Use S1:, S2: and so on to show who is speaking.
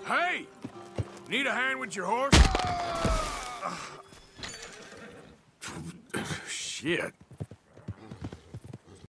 S1: Hey! Need a hand with your horse? Shit.